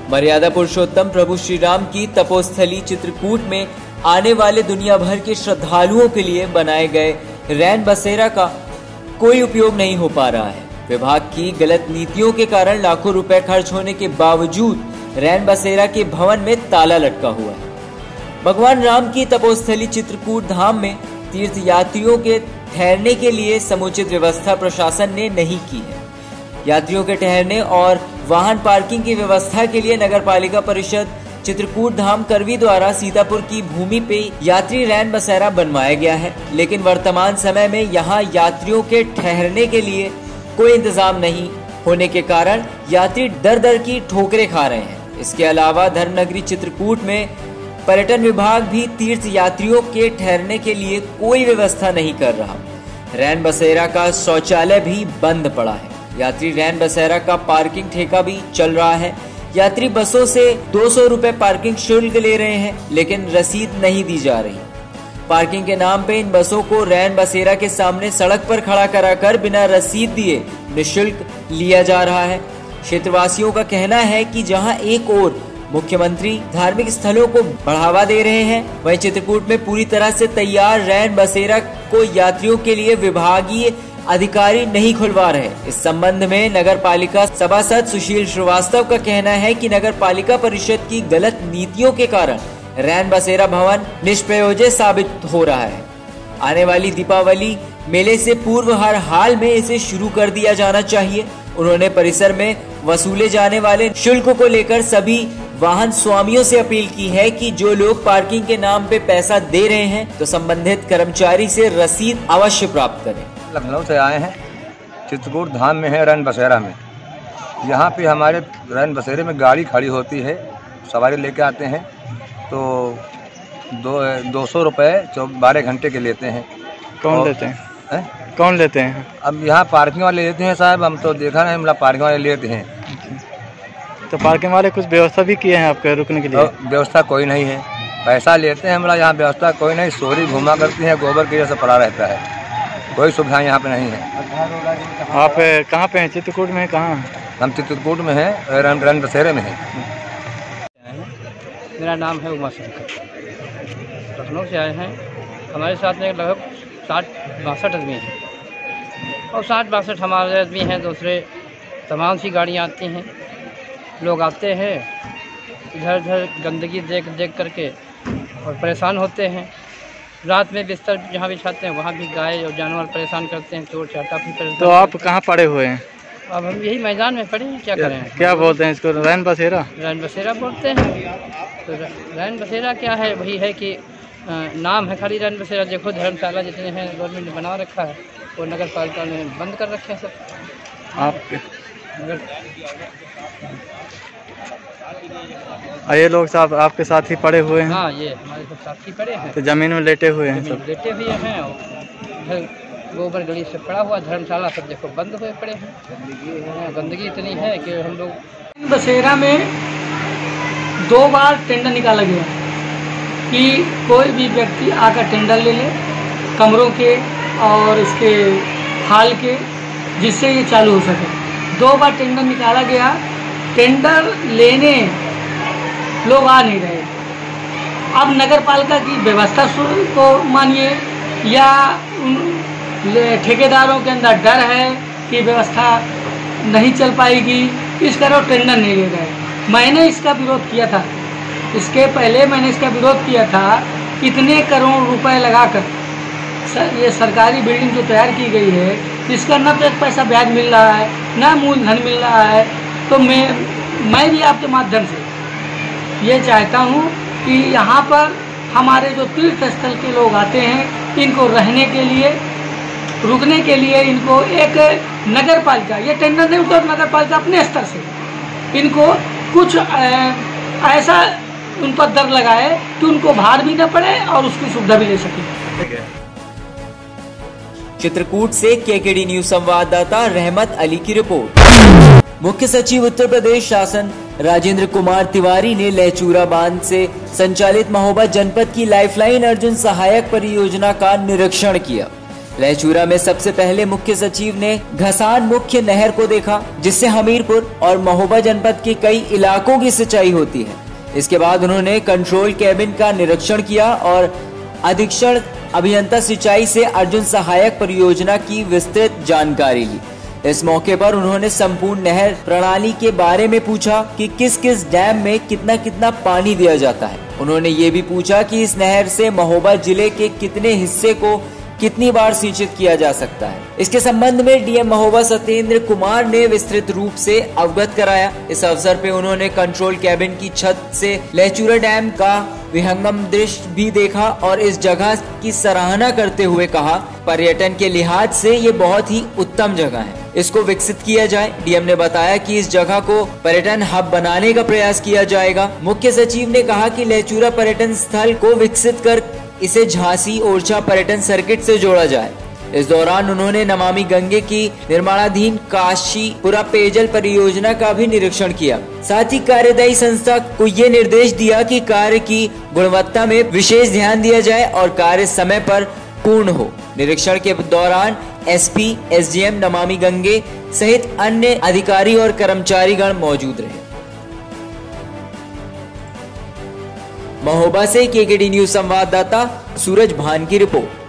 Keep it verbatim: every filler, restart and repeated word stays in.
मर्यादा पुरुषोत्तम प्रभु श्री राम की तपोस्थली चित्रकूट में आने वाले दुनिया भर के श्रद्धालुओं के लिए बनाए गए रैन बसेरा का कोई उपयोग नहीं हो पा रहा है। विभाग की गलत नीतियों के कारण लाखों रुपए खर्च होने के बावजूद रैन बसेरा के भवन में ताला लटका हुआ है। भगवान राम की तपोस्थली चित्रकूट धाम में तीर्थ यात्रियों के ठहरने के लिए समुचित व्यवस्था प्रशासन ने नहीं की है। यात्रियों के ठहरने और वाहन पार्किंग की व्यवस्था के लिए नगर पालिका परिषद चित्रकूट धाम करवी द्वारा सीतापुर की भूमि पे यात्री रैन बसेरा बनवाया गया है, लेकिन वर्तमान समय में यहाँ यात्रियों के ठहरने के लिए कोई इंतजाम नहीं होने के कारण यात्री दर दर की ठोकरें खा रहे हैं। इसके अलावा धर्मनगरी चित्रकूट में पर्यटन विभाग भी तीर्थ यात्रियों के ठहरने के लिए कोई व्यवस्था नहीं कर रहा। रैन बसेरा का शौचालय भी बंद पड़ा है। यात्री रैन बसेरा का पार्किंग ठेका भी चल रहा है। यात्री बसों से दो सौ रुपए पार्किंग शुल्क ले रहे हैं, लेकिन रसीद नहीं दी जा रही। पार्किंग के नाम पे इन बसों को रैन बसेरा के सामने सड़क पर खड़ा कराकर बिना रसीद दिए निःशुल्क लिया जा रहा है। क्षेत्रवासियों का कहना है कि जहां एक ओर मुख्यमंत्री धार्मिक स्थलों को बढ़ावा दे रहे हैं, वहीं चित्रकूट में पूरी तरह से तैयार रैन बसेरा को यात्रियों के लिए विभागीय अधिकारी नहीं खुलवा रहे। इस संबंध में नगर पालिका सभासद सुशील श्रीवास्तव का कहना है कि नगर पालिका परिषद की गलत नीतियों के कारण रैन बसेरा भवन निष्प्रयोज्य साबित हो रहा है। आने वाली दीपावली मेले से पूर्व हर हाल में इसे शुरू कर दिया जाना चाहिए। उन्होंने परिसर में वसूले जाने वाले शुल्क को लेकर सभी वाहन स्वामियों से अपील की है कि जो लोग पार्किंग के नाम पे पैसा दे रहे हैं तो संबंधित कर्मचारी से रसीद अवश्य प्राप्त करें। लखनऊ से आए हैं, चित्रकूट धाम में है रैन बसेरा में। यहाँ पे हमारे रैन बसेरे में गाड़ी खड़ी होती है, सवारी लेके आते हैं तो दो दो सौ रुपये बारह घंटे के लेते हैं। कौन लेते हैं है? कौन लेते हैं? अब यहाँ पार्किंग वाले लेते हैं साहब, हम तो देखा नहीं, मतलब पार्किंग वाले लेते हैं। तो पार्किंग वाले कुछ व्यवस्था भी किए हैं आपके रुकने के लिए? तो व्यवस्था कोई नहीं है, पैसा लेते हैं, हमारा यहाँ व्यवस्था कोई नहीं। सोरी घुमा करती है, गोबर की जैसे पड़ा रहता है, कोई सुविधा यहाँ पे नहीं है। आप कहाँ पे हैं? चित्रकूट में कहाँ? हम चित्रकूट में हैं, रैन रैन बसेरे में हैं। मेरा नाम है उमा शंकर, लखनऊ से आए हैं। हमारे साथ में लगभग साठ बासठ आदमी हैं और साठ बासठ हमारे आदमी हैं। दूसरे तमाम सी गाड़ियाँ आती हैं, लोग आते हैं इधर उधर गंदगी देख देख करके और परेशान होते हैं। रात में बिस्तर जहाँ बिछाते हैं वहाँ भी गाय और जानवर परेशान करते हैं, चोर चाटा भी परेशान। तो आप कहाँ पड़े हुए हैं? अब हम यही मैदान में पड़े हैं, क्या करें? क्या बोलते हैं इसको? रैन बसेरा? रैन बसेरा बोलते हैं। तो रैन बसेरा क्या है? वही है कि नाम है खाली रैन बसेरा। देखो धर्मशाला जितने हैं गवर्नमेंट ने बना रखा है, वो नगर पालिका ने बंद कर रखे हैं सब। आप नगर ये लोग साहब आपके साथ ही पड़े हुए हैं? हाँ, ये हमारे सब साथी पड़े हैं। तो जमीन में लेटे हुए हैं सब? लेटे हुए हैं और गोबर गली से पड़ा हुआ धर्मशाला सब देखो बंद हुए पड़े हैं। गंदगी इतनी है कि हम लोग। बसेरा में दो बार टेंडर निकाला गया कि कोई भी व्यक्ति आकर टेंडर ले ले कमरों के और इसके हाल के, जिससे ये चालू हो सके। दो बार टेंडर निकाला गया, टेंडर लेने लोग आ नहीं रहे। अब नगर पालिका की व्यवस्था को मानिए या ठेकेदारों के अंदर डर है कि व्यवस्था नहीं चल पाएगी, इस तरह टेंडर नहीं ले रहे। मैंने इसका विरोध किया था, इसके पहले मैंने इसका विरोध किया था। कितने करोड़ रुपए लगाकर सर, ये सरकारी बिल्डिंग जो तैयार की गई है, इसका न तो एक पैसा ब्याज मिल रहा है, न मूलधन मिल रहा है। तो मैं मैं भी आपके माध्यम से ये चाहता हूँ कि यहाँ पर हमारे जो तीर्थ स्थल के लोग आते हैं, इनको रहने के लिए, रुकने के लिए इनको एक नगर पालिका, ये टेंडर नहीं उठा, नगर पालिका अपने स्तर से इनको कुछ ऐसा उन पर दर लगाए कि उनको भार भी न पड़े और उसकी सुविधा भी ले सके। चित्रकूट से केकेडी न्यूज संवाददाता रहमत अली की रिपोर्ट। मुख्य सचिव उत्तर प्रदेश शासन राजेंद्र कुमार तिवारी ने लहचूरा बांध से संचालित महोबा जनपद की लाइफलाइन अर्जुन सहायक परियोजना का निरीक्षण किया। लहचूरा में सबसे पहले मुख्य सचिव ने घसान मुख्य नहर को देखा, जिससे हमीरपुर और महोबा जनपद के कई इलाकों की सिंचाई होती है। इसके बाद उन्होंने कंट्रोल कैबिन का निरीक्षण किया और अधीक्षण अभियंता सिंचाई से अर्जुन सहायक परियोजना की विस्तृत जानकारी ली। इस मौके पर उन्होंने संपूर्ण नहर प्रणाली के बारे में पूछा कि किस किस डैम में कितना कितना पानी दिया जाता है। उन्होंने ये भी पूछा कि इस नहर से महोबा जिले के कितने हिस्से को कितनी बार सिंचित किया जा सकता है। इसके संबंध में डीएम महोबा सत्येंद्र कुमार ने विस्तृत रूप से अवगत कराया। इस अवसर पे उन्होंने कंट्रोल कैबिन की छत से लहचूरा डैम का विहंगम दृश्य भी देखा और इस जगह की सराहना करते हुए कहा, पर्यटन के लिहाज से ये बहुत ही उत्तम जगह है, इसको विकसित किया जाए। डीएम ने बताया कि इस जगह को पर्यटन हब बनाने का प्रयास किया जाएगा। मुख्य सचिव ने कहा कि लहचूरा पर्यटन स्थल को विकसित कर इसे झांसी ओरछा पर्यटन सर्किट से जोड़ा जाए। इस दौरान उन्होंने नमामि गंगे की निर्माणाधीन काशीपुरा पेयजल परियोजना का भी निरीक्षण किया। साथ ही कार्यदायी संस्था को ये निर्देश दिया कि कार्य की गुणवत्ता में विशेष ध्यान दिया जाए और कार्य समय पर पूर्ण हो। निरीक्षण के दौरान एसपी, एसडीएम नमामि गंगे सहित अन्य अधिकारी और कर्मचारीगण मौजूद रहे। महोबा से केकेडी न्यूज संवाददाता सूरज भान की रिपोर्ट।